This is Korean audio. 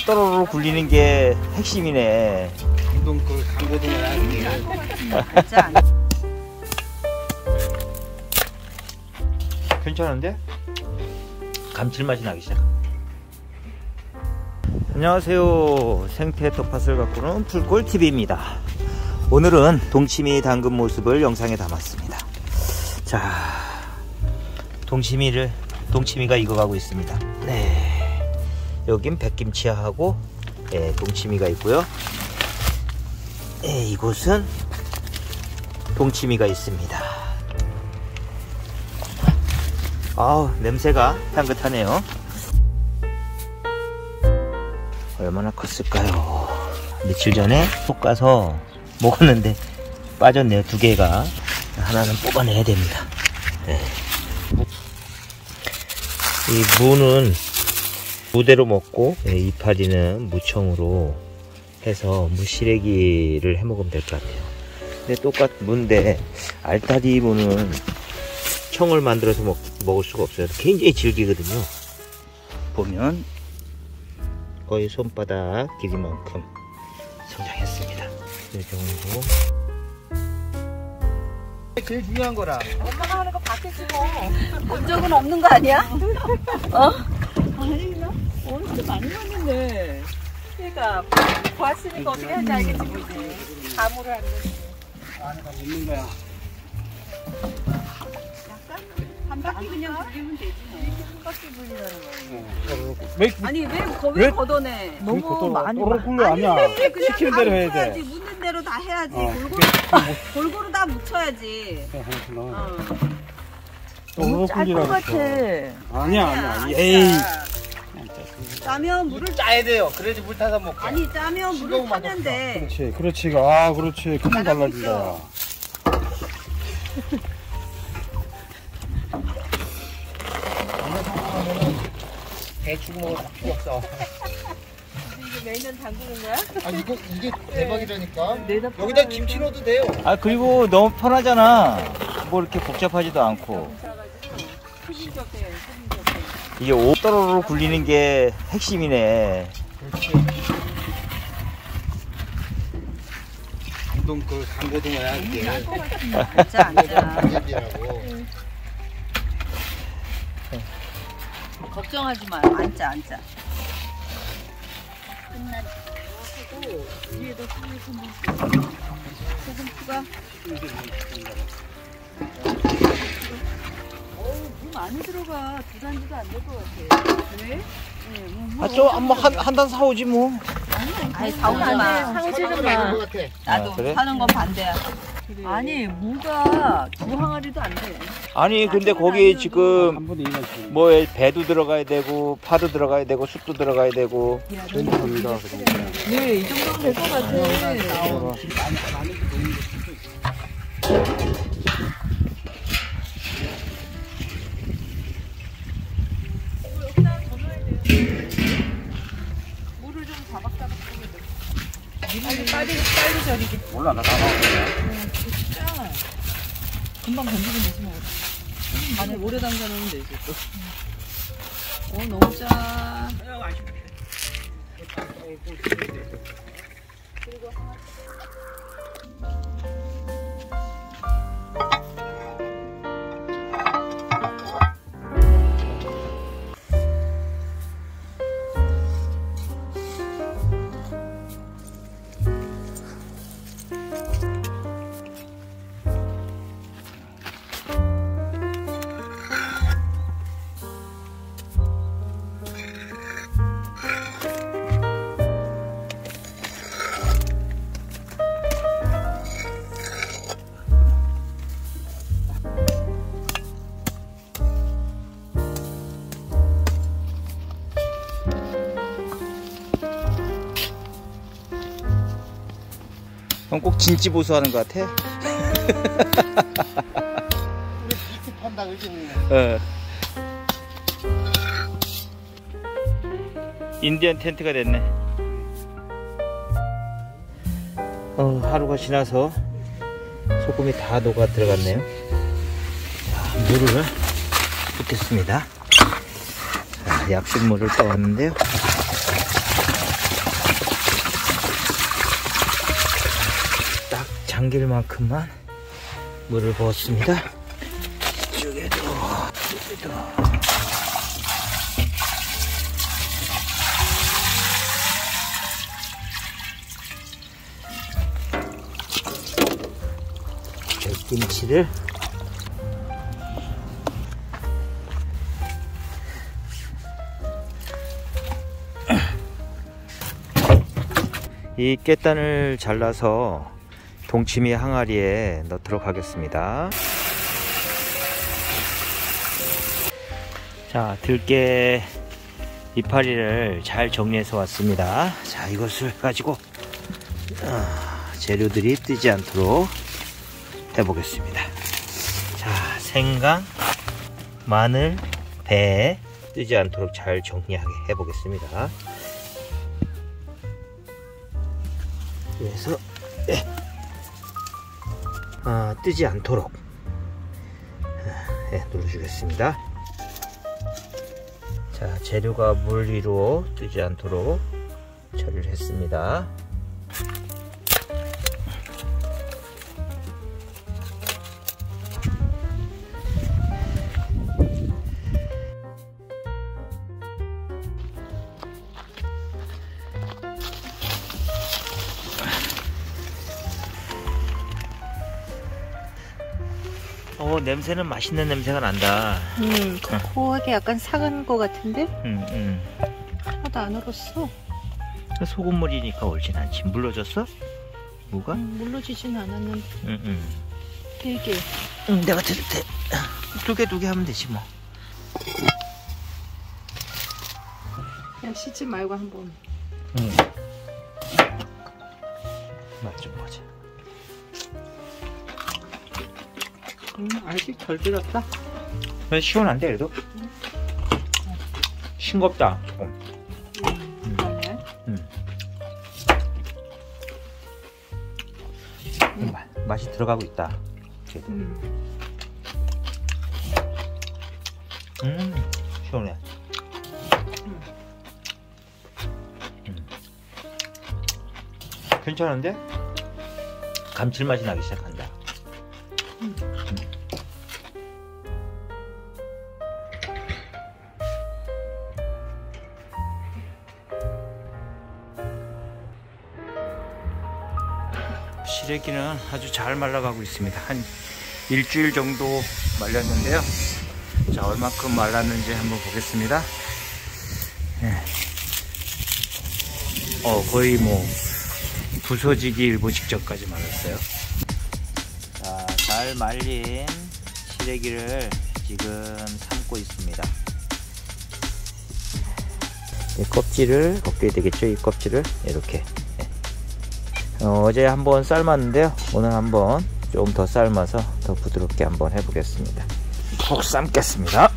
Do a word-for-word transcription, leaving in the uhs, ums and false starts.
또로로 굴리는 게 핵심이네. 운동 그 강고등을 하는 게. 괜찮은데? 감칠맛이 나기 시작. 안녕하세요. 생태 텃밭을 가꾸는 풀골티비입니다. 오늘은 동치미 담근 모습을 영상에 담았습니다. 자, 동치미를 동치미가 익어가고 있습니다. 네, 여긴 백김치하고 네, 동치미가 있고요. 네, 이곳은 동치미가 있습니다. 아우, 냄새가 향긋하네요. 얼마나 컸을까요? 며칠 전에 볶아서 먹었는데 빠졌네요. 두 개가. 하나는 뽑아내야 됩니다. 네. 이 무는 무대로 먹고, 네, 이파리는 무청으로 해서 무시래기를 해 먹으면 될 것 같아요. 근데 똑같은 무인데 알타리 무는 청을 만들어서 먹, 먹을 수가 없어요. 굉장히 질기거든요. 보면 거의 손바닥 길이만큼 성장했습니다. 이 정도. 제일 중요한 거라. 엄마가 하는 거 봤겠지 뭐. 본 적은 없는 거 아니야? 어? 아니 나 오늘 좀 많이 먹는데. 그러니까 봤으니까 어떻게 하는지 알겠지 뭐 이제. 감으로 하는 거지. 안에다 넣는 거야. 한 바퀴 그냥 굴리면 되지. 한 바퀴 굴리라는 거야. 왜? 아니 왜 거기를 걷어내? 너무 많이. 굴려 아니야. 시키는 대로 해야 돼. 묻는 대로 다 해야지. 어, 골고루, 골고루 다 묻혀야지. 어. 너무 짤것 같아. 아니야 아니야. 에이. 짜면 물을 짜야 돼요. 그래야지 물 타서 먹고. 아니 짜면 물을 타면 돼. 그렇지 그렇지. 아 그렇지. 그만 달라진다. 대충 먹어도 필요 없어. 이게 매년 담그는 거야? 아 이거 이게 대박이라니까. 네. 여기다 김치 넣어도 돼요. 아, 그리고 너무 편하잖아. 뭐 이렇게 복잡하지도 않고. 이게 오또로로 굴리는 게 핵심이네. 그렇지. 운동 그 강고등어야 이게. 앉아 앉아. 얘기라고. 걱정하지 마요. 앉아 앉아. 끝난. 위에도 소금 소금 추가. 어우, 무 많이 들어가. 두 단지도 안 될 것 같아. 그래? 네, 아, 좀 한번 한 한 단 사오지 뭐. 아니 사오지 마. 사오지는 마. 나도 아, 그래? 사는 건 반대야. 그래. 아니 무가 두 항아리도 안 돼. 아니, 근데 거기 지금 뭐 배도 들어가야 되고 파도 들어가야 되고 쑥도 들어가야 되고. 됩니다. 네, 이 정도면 될 것 같아. 물을 좀 자박자박 뿌려야 돼. 빨리 빨리 빨리 절이게. 몰라 나 다 나왔어. 진짜 금방 건지면 되지 뭐. 안에 오래 담가 놓으면 되지 또. 어 너무 짜. 그리고 하나. 형 꼭 진지 보수하는 것 같아. 우리 비트 판다 그지? 어. 인디언 텐트가 됐네. 어, 하루가 지나서 소금이 다 녹아 들어갔네요. 자, 물을 붓겠습니다. 자, 약식물을 떠왔는데요. 잠길 만큼만 물을 부었습니다. 이쪽에도, 이쪽에도. 김치를 이 깻단을 잘라서 동치미 항아리에 넣도록 하겠습니다. 자, 들깨 이파리를 잘 정리해서 왔습니다. 자, 이것을 가지고 재료들이 뜨지 않도록 해보겠습니다. 자, 생강, 마늘, 배 뜨지 않도록 잘 정리하게 해보겠습니다. 그래서 예. 아, 뜨지 않도록 예, 눌러주겠습니다. 자, 재료가 물 위로 뜨지 않도록 처리를 했습니다. 어, 냄새는 맛있는 냄새가 난다. 음, 고하게 약간 상한 거 같은데? 음, 음. 하나도 안 얼었어. 소금물이니까 얼진 않지. 물러졌어? 뭐가? 음, 물러지진 않았는데. 응, 응. 되게. 응, 내가 두, 두 개, 두 개 하면 되지 뭐. 그냥 씻지 말고 한번. 응. 맛 좀 보자. 음, 아직 덜 들었다. 시원한데 그래도? 응. 싱겁다 조금. 음, 그러네. 음. 음. 마, 맛이 들어가고 있다. 음. 음, 시원해. 음. 음. 괜찮은데? 감칠맛이 나기 시작한다. 음. 음. 시래기는 아주 잘 말라가고 있습니다. 한 일주일 정도 말렸는데요. 자, 얼마큼 말랐는지 한번 보겠습니다. 네. 어, 거의 뭐 부서지기 일보 직전까지 말랐어요. 자, 잘 말린 시래기를 지금 삶고 있습니다. 이 껍질을 벗겨야 되겠죠? 이 껍질을 이렇게. 어, 어제 한번 삶았는데요. 오늘 한번 좀 더 삶아서 더 부드럽게 한번 해보겠습니다. 푹 삶겠습니다.